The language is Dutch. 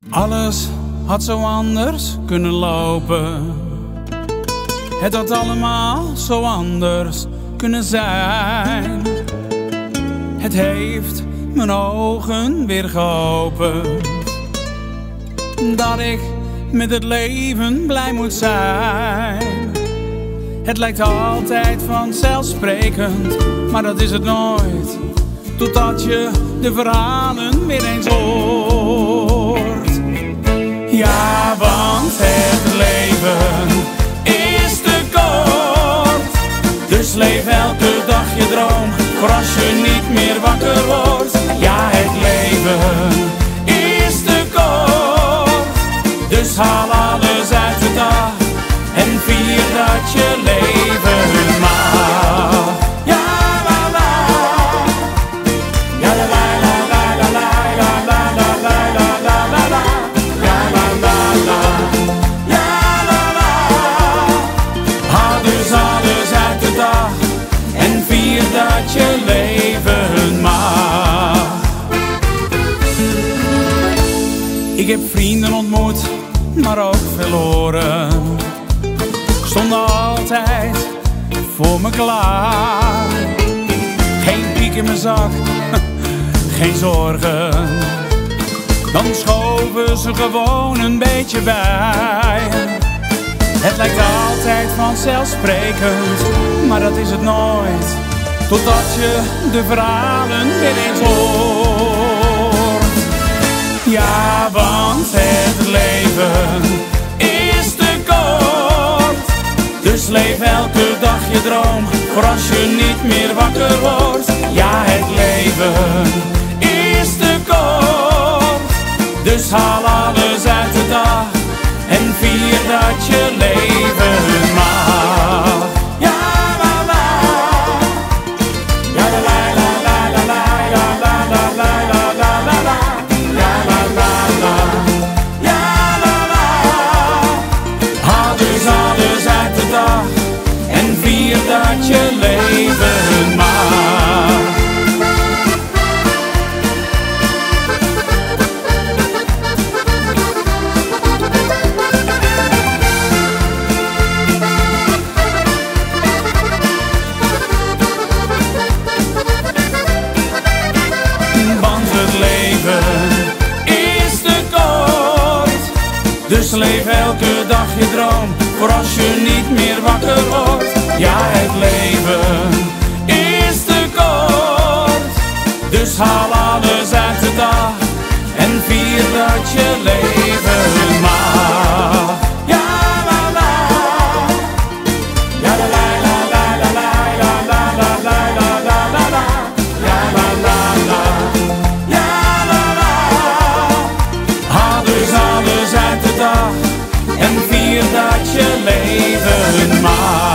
Alles had zo anders kunnen lopen. Het had allemaal zo anders kunnen zijn. Het heeft mijn ogen weer geopend, dat ik met het leven blij moet zijn. Het lijkt altijd vanzelfsprekend, maar dat is het nooit, totdat je de verhalen weer eens hoort. Ja, want het leven is te kort, dus leef elke dag je droom, voor als je niet meer wakker wordt. Ja, het leven is te kort, dus haal alles uit de dag en vier dat je leven mag. Ja, la la, ja la la la la la la la la la la la la la, ja la la la, ja la la. Haal dus alles uit de dag en vier dat je leven mag. Ik heb vrienden ontmoet, maar ook verloren. Stonden altijd voor me klaar. Geen piek in mijn zak, geen zorgen. Dan schoven ze gewoon een beetje bij. Het lijkt altijd vanzelfsprekend, maar dat is het nooit, totdat je de verhalen weer eens hoort. Ja, want het leven is te kort, dus leef elke dag je droom, voor als je niet meer wakker wordt. Ja, het leven is te kort, dus haal alles uit de dag en vier dat je leven mag. Ja, la la, ja la la la la la la la la la la la la la, ja la la la, ja la la. Haal dus alles uit de dag en vier dat je leven mag. Want het leven is te kort, dus leef elke dag je droom, voor als je niet meer wakker wordt. Ja, het leven is te kort, dus haal alles uit de dag en vier dat je leven mag. Ja, la la, ja la la la la la la la la la la la la la, ja la la la, ja la la. Haal dus alles uit de dag en vier dat je leven mag.